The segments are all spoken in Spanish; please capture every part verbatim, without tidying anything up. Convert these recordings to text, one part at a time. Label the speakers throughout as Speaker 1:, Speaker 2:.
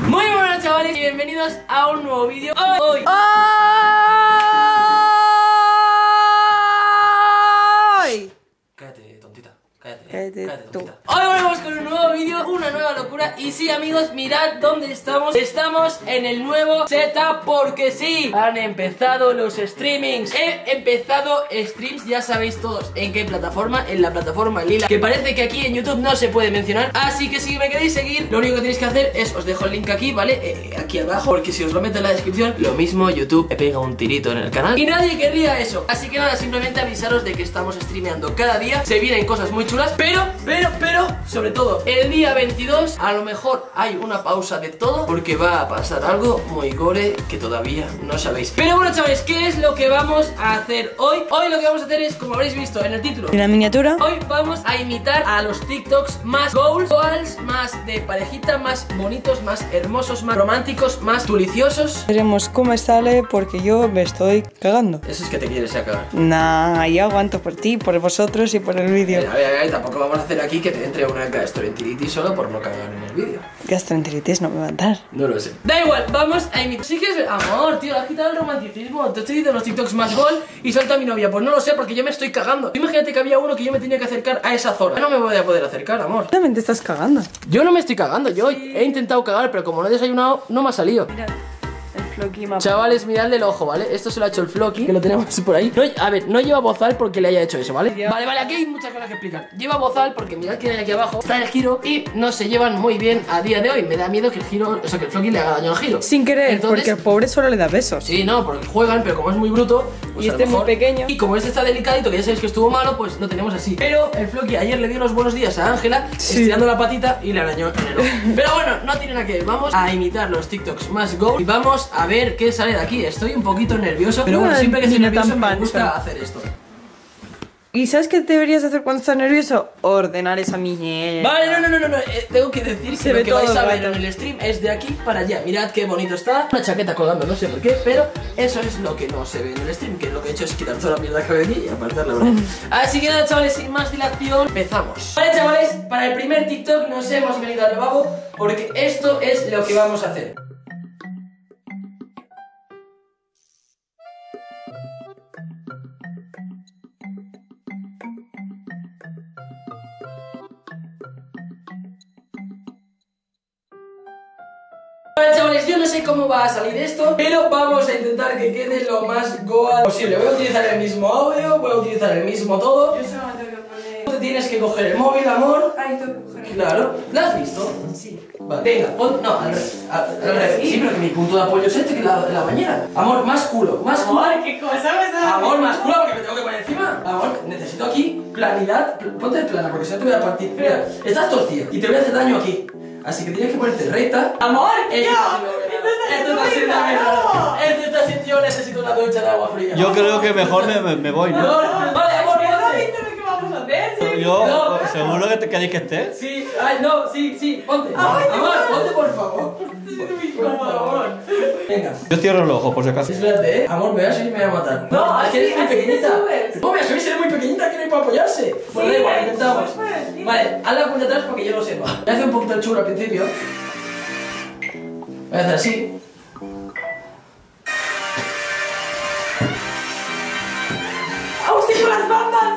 Speaker 1: Muy buenas chavales y bienvenidos a un nuevo vídeo. Hoy, hoy.
Speaker 2: ¡Ay!
Speaker 1: Cállate, tontita. Cállate,
Speaker 2: Cállate,
Speaker 1: cállate
Speaker 2: tú.
Speaker 1: tontita. Hoy volvemos con un nuevo vídeo, una nueva locura. Y sí, amigos, mirad dónde estamos. Estamos en el nuevo setup porque sí, han empezado los streamings. He empezado streams, ya sabéis todos en qué plataforma. En la plataforma lila, que parece que aquí en YouTube no se puede mencionar. Así que si me queréis seguir, lo único que tenéis que hacer es, os dejo el link aquí, ¿vale? Eh, aquí abajo, porque si os lo meto en la descripción, lo mismo YouTube me pega un tirito en el canal y nadie querría eso. Así que nada, simplemente avisaros de que estamos streameando cada día. Se vienen cosas muy chulas, pero, pero, pero, sobre todo, el día veintidós a lo mejor hay una pausa de todo, porque va a pasar algo muy gore que todavía no sabéis. Pero bueno, chavales, ¿qué es lo que vamos a hacer hoy? Hoy lo que vamos a hacer es, como habréis visto en el título,
Speaker 2: ¿Y la miniatura?
Speaker 1: hoy vamos a imitar a los TikToks más goals, goals, más de parejita, más bonitos, más hermosos, más románticos, más deliciosos.
Speaker 2: Veremos cómo sale porque yo me estoy cagando.
Speaker 1: Eso es que te quieres sacar.
Speaker 2: Nah, yo aguanto por ti, por vosotros y por el vídeo.
Speaker 1: A ver, a ver, tampoco vamos a hacer aquí que te entre una gastroenteritis solo por no cagar en el vídeo.
Speaker 2: Gastroenteritis no me va a dar.
Speaker 1: No lo sé. Da igual, vamos a imitar. Sí que es... Amor, tío, le has quitado el romanticismo. Te estoy diciendo los TikToks más gol y salta mi novia. Pues no lo sé porque yo me estoy cagando. Imagínate que había uno que yo me tenía que acercar a esa zona. No me voy a poder acercar, amor.
Speaker 2: Realmente estás cagando.
Speaker 1: Yo no me estoy cagando, yo he intentado cagar, pero como no he desayunado, no me ha salido.
Speaker 2: Mirad, el floqui mapa.
Speaker 1: Chavales, miradle el ojo, ¿vale? Esto se lo ha hecho el Floki, que lo tenemos por ahí. No, a ver, no lleva bozal porque le haya hecho eso, ¿vale?
Speaker 2: Ya.
Speaker 1: Vale, vale, aquí hay muchas cosas que explicar. Lleva bozal porque mirad que hay aquí abajo está el giro y no se llevan muy bien a día de hoy. Me da miedo que el giro, o sea, que el Floki le haga daño al giro.
Speaker 2: Sin querer,
Speaker 1: Entonces,
Speaker 2: porque el pobre solo le da besos.
Speaker 1: sí, no, porque juegan, pero como es muy bruto pues
Speaker 2: Y
Speaker 1: a lo
Speaker 2: este es muy
Speaker 1: mejor-
Speaker 2: pequeño.
Speaker 1: Y como este está delicadito, que ya sabéis que estuvo malo, pues lo tenemos así. Pero el Floki ayer le dio los buenos días a Ángela,
Speaker 2: Sí.
Speaker 1: estirando la patita y le arañó en el ojo. Pero bueno, no tiene nada que ver. Vamos a imitar los TikToks más go y vamos a ver qué sale de aquí. Estoy un poquito nervioso, pero bueno,
Speaker 2: Ay,
Speaker 1: siempre que estoy
Speaker 2: ni
Speaker 1: nervioso
Speaker 2: tan
Speaker 1: me
Speaker 2: pancho.
Speaker 1: gusta hacer esto.
Speaker 2: ¿Y sabes qué deberías hacer cuando estás nervioso? Ordenar esa mierda.
Speaker 1: Vale, no, no, no, no, no. Eh, tengo que decir que
Speaker 2: Se
Speaker 1: lo
Speaker 2: ve
Speaker 1: que
Speaker 2: todo
Speaker 1: vais a
Speaker 2: el
Speaker 1: ver
Speaker 2: rato.
Speaker 1: en el stream es de aquí para allá. Mirad qué bonito está. Una chaqueta colgando, no sé por qué, pero eso es lo que no se ve en el stream, que lo que he hecho es quitar toda la mierda que hay aquí y apartar la verdad. Así que nada, chavales, sin más dilación, empezamos. Vale, chavales, para el primer TikTok nos hemos venido al lavabo porque esto es lo que vamos a hacer. Vale, chavales, yo no sé cómo va a salir esto, pero vamos a intentar que quede lo más goa posible. Voy a utilizar el mismo audio, voy a utilizar el mismo todo.
Speaker 2: Yo solo me tengo que poner.
Speaker 1: Tú tienes que coger el móvil, amor.
Speaker 2: Ahí tengo que coger.
Speaker 1: Claro, ¿la has visto?
Speaker 2: Sí.
Speaker 1: Vale, venga, pon... No, al revés. Al, al revés. Sí, pero que mi punto de apoyo es este, que la, la bañera. Amor, más culo, más culo.
Speaker 2: Amor, qué cosa me está.
Speaker 1: Amor, más culo, porque me tengo que poner encima. Amor, necesito aquí planidad. Pl- Ponte plana, porque si no te voy a partir. Mira, estás torcido y te voy a hacer daño aquí. Así que tienes que ponerte recta.
Speaker 2: Amor,
Speaker 1: Esto
Speaker 2: tío.
Speaker 1: Esto está siendo
Speaker 2: no.
Speaker 1: Esto está siendo... Yo necesito una ducha de agua fría.
Speaker 3: Yo creo que mejor me, me, me voy, ¿no?
Speaker 1: Amor, vale, amor, ponte.
Speaker 2: ¿Qué vamos a hacer? Sí.
Speaker 3: Yo,
Speaker 1: No.
Speaker 3: ¿seguro que te queréis que esté?
Speaker 1: Sí, ay, no, sí, sí, ponte.
Speaker 2: Ay,
Speaker 1: Amor,
Speaker 2: no.
Speaker 1: ponte por favor. Por favor. Venga.
Speaker 3: Yo cierro los ojos, por si acaso.
Speaker 1: Espérate, eh. Amor, me voy a subir y me voy a matar.
Speaker 2: No,
Speaker 1: es que eres
Speaker 2: así-
Speaker 1: muy
Speaker 2: así te
Speaker 1: pequeñita.
Speaker 2: subes.
Speaker 1: No, me voy a subir, seré muy pequeñita, que no hay para apoyarse. Bueno, da igual,
Speaker 2: eh,
Speaker 1: intentamos.
Speaker 2: pues por encima.
Speaker 1: Vale, haz la cuenta atrás porque yo lo sepa. Voy a hacer un poquito el chulo al principio. Voy a hacer así.
Speaker 2: ¡Auxilio con las bambas!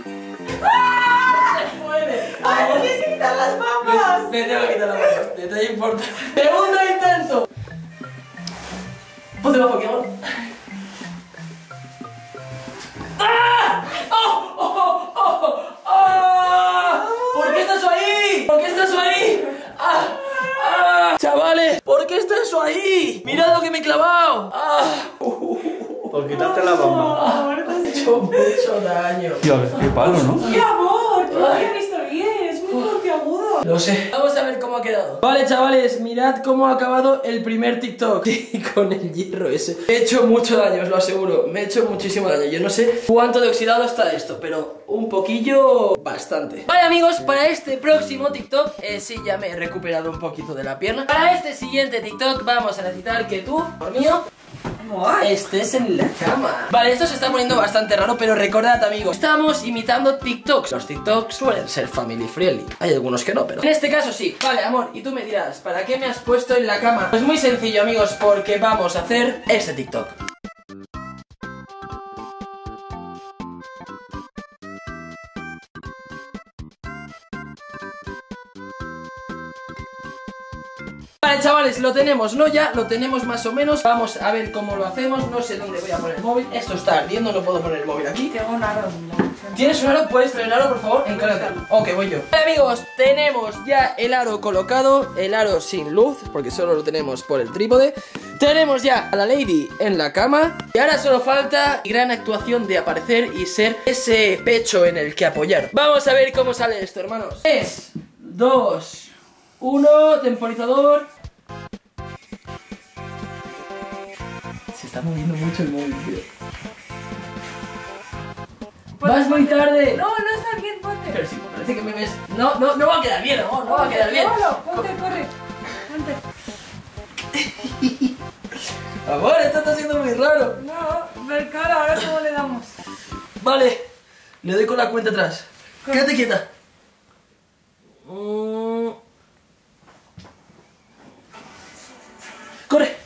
Speaker 1: Se puede.
Speaker 2: ¡Ay,
Speaker 1: Amor,
Speaker 2: me tienes que quitar las
Speaker 1: me,
Speaker 2: bambas!
Speaker 1: me tengo que quitar la mano. Detalle importante. Segundo intento. Ponte bajo aquí, amor. ¡Ah! ¡Oh! ¡Oh! ¡Oh! ¡Ah! ¿Por qué está eso ahí? ¿Por qué está eso ahí? ¡Ah! ¡Ah! Chavales, ¿por qué está eso ahí? Mirad lo que me he clavado. ¡Ah!
Speaker 3: Por quitarte la bomba.
Speaker 1: Me has hecho mucho daño.
Speaker 3: Tío, qué palo, ¿no?
Speaker 2: ¡Qué amor! ¡Que lo había visto bien! ¡Es muy puntiagudo!
Speaker 1: Lo sé. Vamos a ver cómo ha quedado. Vale, chavales, mirad cómo ha acabado el primer TikTok. Con el hierro ese. Me he hecho mucho daño, os lo aseguro. Me he hecho muchísimo daño. Yo no sé cuánto de oxidado está esto, pero un poquillo... bastante. Vale, amigos, para este próximo TikTok, eh, sí, ya me he recuperado un poquito de la pierna. Para este siguiente TikTok vamos a necesitar que tú, por mío,
Speaker 2: What?
Speaker 1: estés en la cama. Vale, esto se está poniendo bastante raro, pero recordad, amigos, estamos imitando TikToks. Los TikToks suelen ser family friendly. Hay algunos que no, pero en este caso sí. Vale, amor, y tú me dirás, ¿para qué me has puesto en la cama? Pues muy sencillo, amigos, porque vamos a hacer este TikTok. Vale, chavales, lo tenemos, ¿no? Ya lo tenemos más o menos. Vamos a ver cómo lo hacemos. No sé dónde voy a poner el móvil. Esto está ardiendo, no puedo poner el móvil aquí.
Speaker 2: Tengo un aro.
Speaker 1: ¿Tienes un aro? ¿Puedes traer el aro, por favor? Encárgate. Ok, voy yo. Vale, amigos, tenemos ya el aro colocado. El aro sin luz, porque solo lo tenemos por el trípode. Tenemos ya a la lady en la cama. Y ahora solo falta gran actuación de aparecer y ser ese pecho en el que apoyar. Vamos a ver cómo sale esto, hermanos. tres, dos, uno, temporizador. Se está moviendo mucho el móvil, tío. Vas muy tarde.
Speaker 2: No, no está bien, ponte.
Speaker 1: Pero sí, me parece que me ves. No, no, no va a quedar bien, amor, no va a quedar bien.
Speaker 2: Ponte, corre. Ponte.
Speaker 1: Amor, esto está siendo muy raro.
Speaker 2: No, ver cara, ahora cómo le damos.
Speaker 1: Vale, le doy con la cuenta atrás. Quédate quieta. Mm. Corre.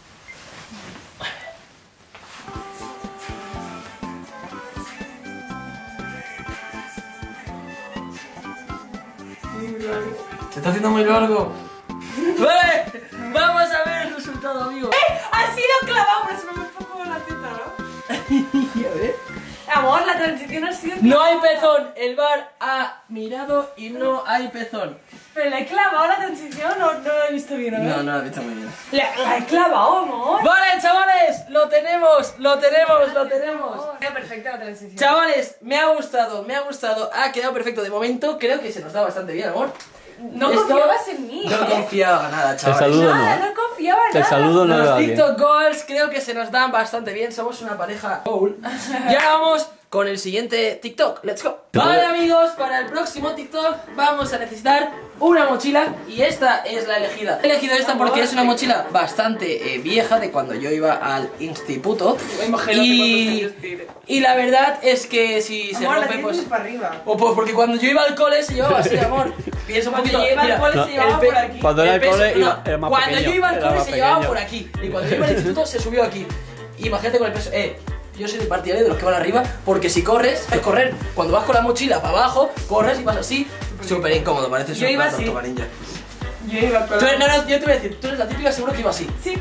Speaker 1: Se está haciendo muy largo. Vale, vamos a ver el resultado, amigos.
Speaker 2: ¡Eh! Así lo clavamos, pero se me pongo la teta, ¿no?
Speaker 1: A ver.
Speaker 2: Amor, la transición ha sido...
Speaker 1: No hay pezón, el bar ha mirado y no hay pezón.
Speaker 2: Pero la he clavado la transición, no, no la he visto bien, ¿no?
Speaker 1: No, no lo he visto muy bien.
Speaker 2: La, la he clavado, amor.
Speaker 1: Vale, chavales, lo tenemos, lo tenemos, lo tenemos.
Speaker 2: Queda perfecta la transición.
Speaker 1: Chavales, me ha gustado, me ha gustado, ha quedado perfecto. De momento creo que se nos da bastante bien, amor.
Speaker 2: No
Speaker 1: Esto-
Speaker 2: confiabas en mí.
Speaker 1: No confiaba nada,
Speaker 3: El
Speaker 1: chavales.
Speaker 3: saludo
Speaker 2: Nada,
Speaker 3: no.
Speaker 2: no confiaba en
Speaker 3: El
Speaker 2: nada.
Speaker 3: saludo no le
Speaker 1: Los
Speaker 3: va bien.
Speaker 1: TikTok Goals creo que se nos dan bastante bien. Somos una pareja cool. Y ahora vamos con el siguiente TikTok. Let's go. Vale, amigos, para el próximo TikTok vamos a necesitar una mochila. Y esta es la elegida. He elegido esta porque es una mochila bastante eh, vieja, de cuando yo iba al instituto. Y, y la verdad es que si se
Speaker 2: Amor, la
Speaker 1: rompe,
Speaker 2: tienes
Speaker 1: pues...
Speaker 2: para arriba.
Speaker 1: O pues porque cuando yo iba al cole se llevaba así, amor. Piensa un
Speaker 2: Cuando
Speaker 1: poquito.
Speaker 2: yo iba al
Speaker 1: mira,
Speaker 2: cole
Speaker 3: no,
Speaker 2: se llevaba
Speaker 1: el pe-
Speaker 2: por aquí.
Speaker 3: Cuando era el
Speaker 1: peso-
Speaker 3: cole
Speaker 1: no,
Speaker 3: iba, era más
Speaker 1: cuando
Speaker 3: pequeño.
Speaker 1: yo iba al
Speaker 3: era
Speaker 1: cole
Speaker 3: más
Speaker 1: se llevaba
Speaker 3: pequeño.
Speaker 1: por aquí. Y cuando yo iba al instituto se subió aquí. Imagínate con el peso. Eh, yo soy de partidario de los que van arriba, porque si corres, es correr. Cuando vas con la mochila para abajo, corres y vas así. Súper incómodo, parece
Speaker 2: Yo
Speaker 1: un
Speaker 2: iba
Speaker 1: plato
Speaker 2: así.
Speaker 1: Tortuga Ninja.
Speaker 2: Yo iba con
Speaker 1: Tú eres- no, no, yo te voy a decir, tú eres la típica, seguro que iba así.
Speaker 2: Sí.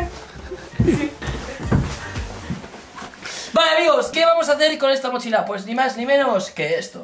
Speaker 1: Vale, amigos, ¿qué vamos a hacer con esta mochila? Pues ni más ni menos que esto.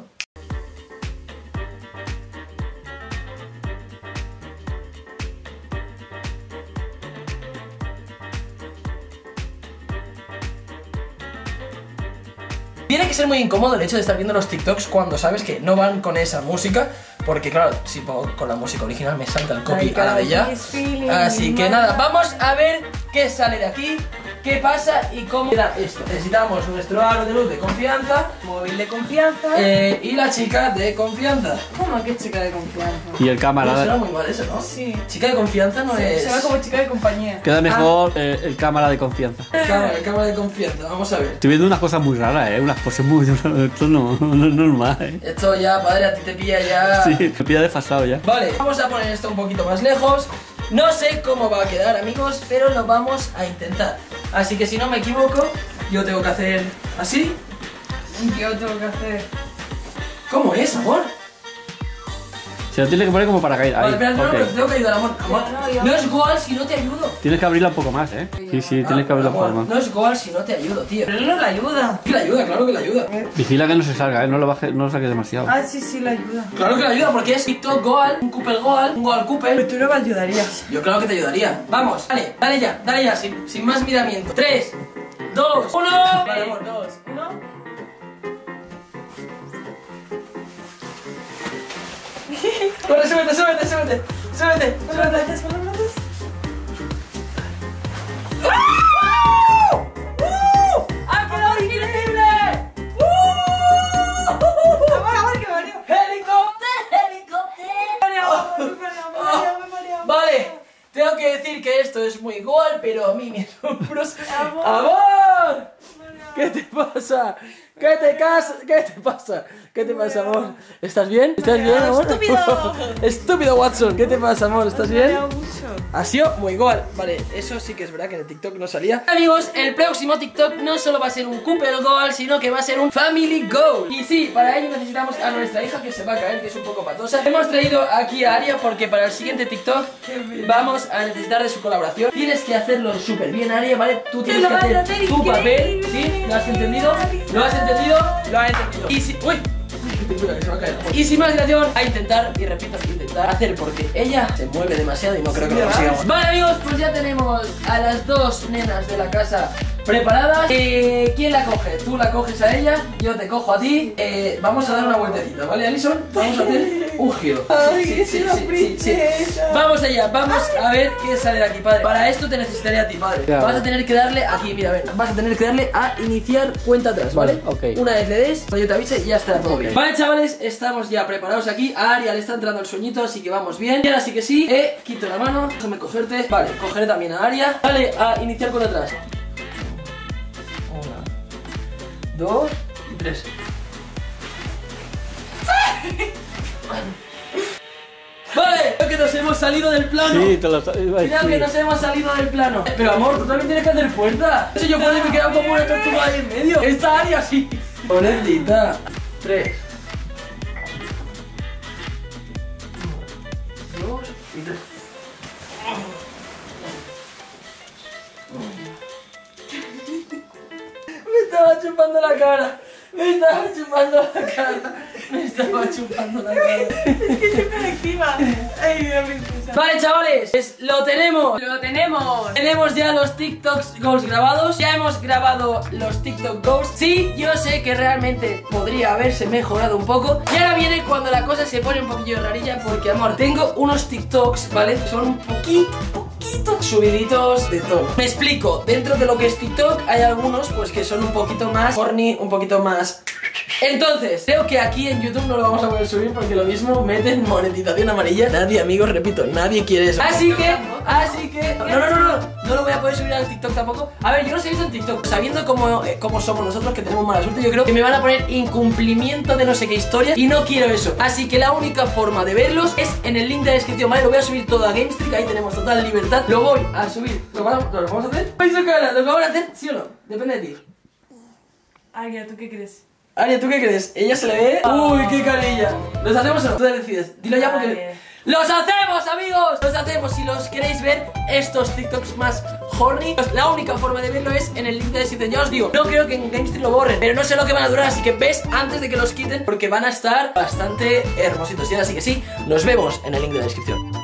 Speaker 1: Tiene que ser muy incómodo el hecho de estar viendo los TikToks cuando sabes que no van con esa música. Porque claro, si pongo con la música original me salta el copy a la de ya. Así que nada, vamos a ver qué sale de aquí, qué pasa y cómo queda esto. Necesitamos nuestro aro de luz de confianza,
Speaker 2: Móvil de confianza.
Speaker 1: eh, y la chica de confianza.
Speaker 2: ¿Cómo que chica de confianza?
Speaker 3: Y el
Speaker 1: No
Speaker 3: cámara.
Speaker 1: suena muy mal eso, ¿no?
Speaker 2: Sí.
Speaker 1: Chica de confianza no es...
Speaker 2: Se ve como chica de compañía.
Speaker 3: Queda mejor eh, el cámara de confianza.
Speaker 1: Cámara, cámara de confianza, vamos a ver.
Speaker 3: Estoy viendo unas cosas muy raras, eh. Unas poses muy. Esto no, no es normal, eh.
Speaker 1: Esto ya, padre, a ti te pilla ya...
Speaker 3: Sí, me pilla desfasado ya.
Speaker 1: Vale, vamos a poner esto un poquito más lejos. No sé cómo va a quedar, amigos, pero lo vamos a intentar. Así que si no me equivoco, yo tengo que hacer así.
Speaker 2: Yo tengo que hacer.
Speaker 1: ¿Cómo es, amor?
Speaker 3: Se lo tienes que poner como para caer.
Speaker 1: Vale,
Speaker 3: Ahí,
Speaker 1: espera, no, no,
Speaker 3: ok.
Speaker 1: pero te tengo que ayudar, amor. Amor,
Speaker 2: Ya, no, yo-
Speaker 1: no es goal si no te ayudo.
Speaker 3: Tienes que abrirla un poco más, eh. Sí, sí, tienes que abrirla un
Speaker 1: Amor,
Speaker 3: poco más.
Speaker 1: no es goal si no te ayudo, tío.
Speaker 2: Pero él no la ayuda.
Speaker 1: Que la ayuda, claro que la ayuda.
Speaker 3: Vigila que no se salga, eh. No lo bajes, no lo saques demasiado.
Speaker 2: Ah, sí, sí, la ayuda.
Speaker 1: Claro que la ayuda, porque es TikTok goal, un Cooper goal, un goal
Speaker 2: Pero
Speaker 1: Cooper.
Speaker 2: tú no me ayudarías.
Speaker 1: Yo claro que te ayudaría. Vamos, dale, dale ya, dale ya, sin, sin más miramiento. tres, dos, uno. Vale, amor.
Speaker 2: dos, uno.
Speaker 1: Corre, súbete, súbete, súbete. Súbete,
Speaker 2: ¿Con las
Speaker 1: súbete.
Speaker 2: plantas, con las plantas?
Speaker 1: ¡Ha quedado increíble!
Speaker 2: Amor, amor, que me mareo.
Speaker 1: ¡Helicóptero! ¡Helicóptero!
Speaker 2: Me he mareado, me he mareado, me he mareado, me he mareado.
Speaker 1: Vale, tengo que decir decir que esto es muy igual, pero a mí mis hombros... ¡Amor! ¡Amor! ¿Qué te pasa? ¿Qué te casa? ¿Qué te pasa? ¿Qué te pasa, amor? ¿Estás bien? ¿Estás bien, amor?
Speaker 2: ¡Estúpido!
Speaker 1: Estúpido, Watson. ¿Qué te pasa, amor? ¿Estás bien?
Speaker 2: Me ha mucho.
Speaker 1: Ha sido muy igual. Vale, eso sí que es verdad que en el TikTok no salía. Amigos, el próximo TikTok no solo va a ser un couple goal, sino que va a ser un family goal. Y sí, para ello necesitamos a nuestra hija, que se va a caer, que es un poco patosa. Hemos traído aquí a Aria porque para el siguiente TikTok vamos a necesitar de su colaboración. Tienes que hacerlo súper bien, Aria, ¿vale? Tú tienes que hacer tu papel. ¿Sí? ¿Lo has entendido? ¿Lo has entendido? Lo has entendido. Y si... ¡Uy! Que se va a caer. Y sin más dilación, a intentar, y repito, intentar hacer, porque ella se mueve demasiado y no creo que lo consigamos. Vale, amigos, pues ya tenemos a las dos nenas de la casa preparadas. eh, ¿Quién la coge? Tú la coges a ella, yo te cojo a ti. eh, Vamos a dar una vueltecita, ¿vale, Alison? Vamos a hacer un giro.
Speaker 2: Ay,
Speaker 1: sí, sí,
Speaker 2: la
Speaker 1: sí, sí, sí. Vamos allá, vamos a ver qué sale de aquí, padre. Para esto te necesitaría a ti, padre.
Speaker 3: Ya,
Speaker 1: Vas
Speaker 3: vale.
Speaker 1: a tener que darle aquí, mira, a ver. Vas a tener que darle a iniciar cuenta atrás, ¿vale?
Speaker 3: Vale, ok.
Speaker 1: Una vez le des, yo te avise y ya estará todo
Speaker 3: Ok.
Speaker 1: bien. Vale, chavales, estamos ya preparados aquí. A Aria le está entrando el sueñito, así que vamos bien. Y ahora sí que sí, eh, quito la mano, déjame cogerte. Vale, cogeré también a Aria. Dale a iniciar cuenta atrás. Una, dos y tres. Vale, creo que nos hemos salido del plano.
Speaker 3: Sí, te lo sabes.
Speaker 1: Creo que nos hemos salido del plano. Pero amor, tú también tienes que hacer fuerza. Eso yo puedo me he quedado como una tortuga ahí en medio. Esta Aria sí. Pobrecita. Tres. Uno, dos y tres. Me estaba chupando la cara. Me estaba chupando la cara. Me estaba chupando la cara.
Speaker 2: Encima. Ay, Dios mío.
Speaker 1: Vale, chavales, pues lo tenemos.
Speaker 2: Lo tenemos.
Speaker 1: Tenemos ya los TikToks goals grabados. Ya hemos grabado los TikTok goals. Sí, yo sé que realmente podría haberse mejorado un poco. Y ahora viene cuando la cosa se pone un poquillo rarilla. Porque, amor, tengo unos TikToks, ¿vale? Son un poquito, poquito subiditos de todo. Me explico, dentro de lo que es TikTok hay algunos pues que son un poquito más horny, un poquito más... Entonces, creo que aquí en YouTube no lo vamos a poder subir porque lo mismo meten monetización amarilla. Nadie, amigos, repito, nadie quiere eso. Así que, así que... No, no, no, no, no lo voy a poder subir al TikTok tampoco. A ver, yo no sé visto en TikTok. Sabiendo cómo, eh, cómo somos nosotros, que tenemos mala suerte, yo creo que me van a poner incumplimiento de no sé qué historias y no quiero eso. Así que la única forma de verlos es en el link de la descripción, ¿vale? Lo voy a subir todo a GameStreak, ahí tenemos total libertad. Lo voy a subir. ¿Lo vamos, lo vamos a hacer? ¿Vais a cara? ¿Lo vamos a hacer? ¿Sí o no? Depende de ti.
Speaker 2: Aria, ¿tú qué crees?
Speaker 1: Aria, ¿tú qué crees? ¿Ella se le ve? Uy, qué carilla. ¿Los hacemos o no? Tú decides. Dilo ya porque...
Speaker 2: Vale.
Speaker 1: ¡Los hacemos, amigos! ¡Los hacemos! Si los queréis ver, estos TikToks más horny, pues la única forma de verlo es en el link de descripción. Ya os digo, no creo que en GameStream lo borren, pero no sé lo que van a durar, así que ves antes de que los quiten porque van a estar bastante hermositos. Y ahora sí que sí, nos vemos en el link de la descripción.